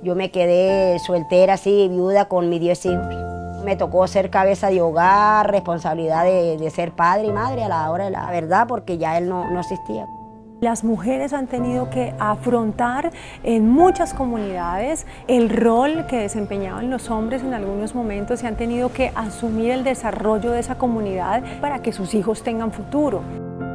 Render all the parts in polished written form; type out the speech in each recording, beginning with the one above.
Yo me quedé soltera, así, viuda con mis 10 hijos. Me tocó ser cabeza de hogar, responsabilidad de ser padre y madre a la hora de la verdad, porque ya él no existía. Las mujeres han tenido que afrontar en muchas comunidades el rol que desempeñaban los hombres en algunos momentos y han tenido que asumir el desarrollo de esa comunidad para que sus hijos tengan futuro.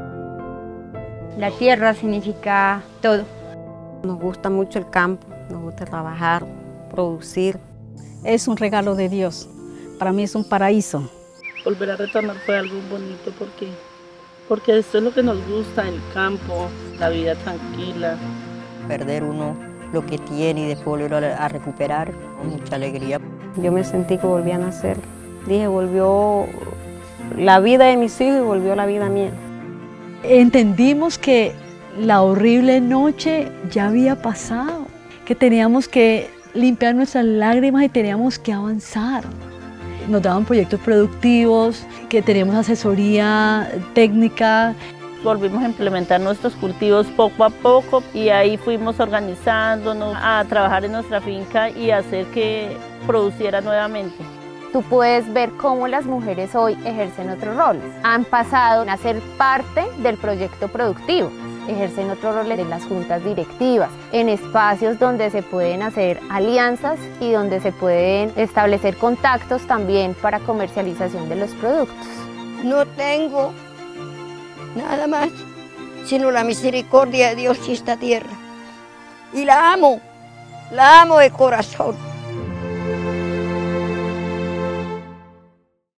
La tierra significa todo. Nos gusta mucho el campo, nos gusta trabajar, producir. Es un regalo de Dios, para mí es un paraíso. Volver a retornar fue algo bonito porque esto es lo que nos gusta, el campo, la vida tranquila. Perder uno lo que tiene y después volver a recuperar, con mucha alegría. Yo me sentí que volví a nacer. Dije, volvió la vida de mis hijos y volvió la vida mía. Entendimos que la horrible noche ya había pasado, que teníamos que limpiar nuestras lágrimas y teníamos que avanzar. Nos daban proyectos productivos, que teníamos asesoría técnica. Volvimos a implementar nuestros cultivos poco a poco y ahí fuimos organizándonos a trabajar en nuestra finca y hacer que produciera nuevamente. Tú puedes ver cómo las mujeres hoy ejercen otros roles. Han pasado a ser parte del proyecto productivo. Ejercen otros roles en las juntas directivas, en espacios donde se pueden hacer alianzas y donde se pueden establecer contactos también para comercialización de los productos. No tengo nada más sino la misericordia de Dios y esta tierra. Y la amo de corazón.